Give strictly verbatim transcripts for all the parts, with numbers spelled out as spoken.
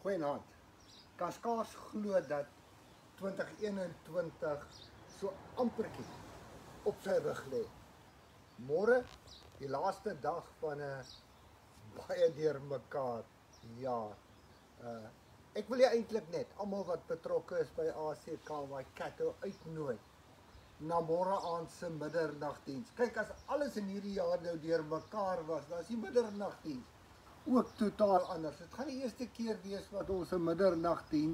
Goeienaand. Kan skaars glo dat twintig eenentwintig so amperkie op sy rug lê. Môre, die laaste dag van 'n baie deurmekaar jaar. Uh, ek wil jy eintlik net almal wat betrokke is by A C K Waikato uitnooi na môre aand se middernagdiens. Kyk, as alles in hierdie jaar nou deurmekaar was, dan is die middernagdiens ook totaal anders. Dit gaan die eerste keer wees wat ons 'n middernagdiens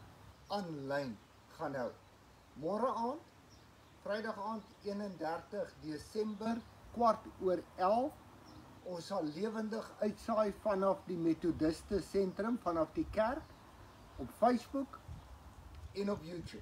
aanlyn gaan hou. Môre aand, Vrydag aand eenendertig Desember, kwart oor elf. Ons sal lewendig uitsaai vanaf die Methodiste Sentrum, vanaf die kerk, op Facebook en op YouTube.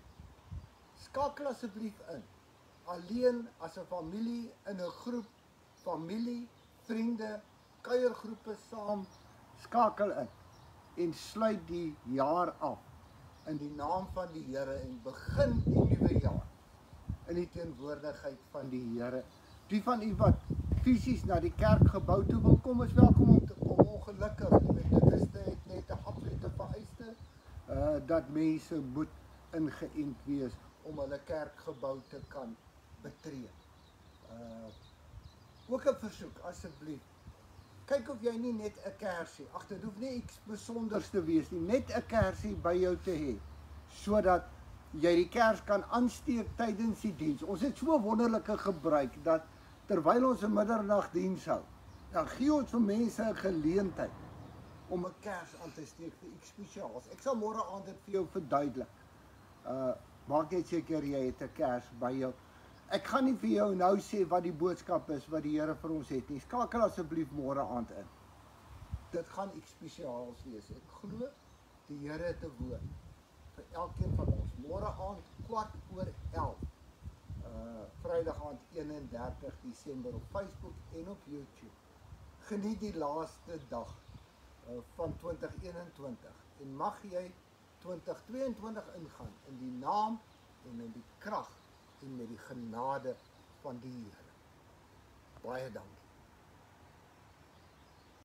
Skakel asseblief in. Alleen, as 'n familie, in 'n groep, familie, vriende, kuiergroepe saam, skakel in en sluit die jaar af in die naam van die Here en begin die nuwe jaar in die teenwoordigheid van die Here. Die van u wat fisies na die kerkgebou toe wil kom, is welkom om te kom. Ongelukkig, die Methodiste het net 'n absolute vereiste uh, dat mense moet ingeënt wees om hulle kerkgebou te kan betree. Uh, ook 'n versoek, asseblief. Kyk of jy nie net 'n kersie, ag dit hoef nie iets besonders te wees nie, net 'n kersie by jou te hê, sodat jy die kers kan aansteek tydens die diens. Ons het so 'n wonderlike gebruik dat terwyl ons 'n middernagdiens hou, dan gee ons vir mense 'n geleentheid om 'n kers aan te steek vir iets spesiaals. Ek sal môre aand dit vir jou verduidelik. Uh, maak net seker jy het 'n kers by jou. Ek gaan nie vir jou nou sê wat die boodskap is wat die Here vir ons het nie. Skakel asseblief môre aand in. Dit gaan iets spesiaals wees. Ek glo die Here het 'n woord vir elkeen van ons. Môre aand kwart oor elf. Uh, Vrydag aand eenendertig Desember op Facebook en op YouTube. Geniet die laaste dag uh, van twintig eenentwintig en mag jy twintig tweeëntwintig ingaan in die naam en in die krag en met die genade van die Here. Baie dankie.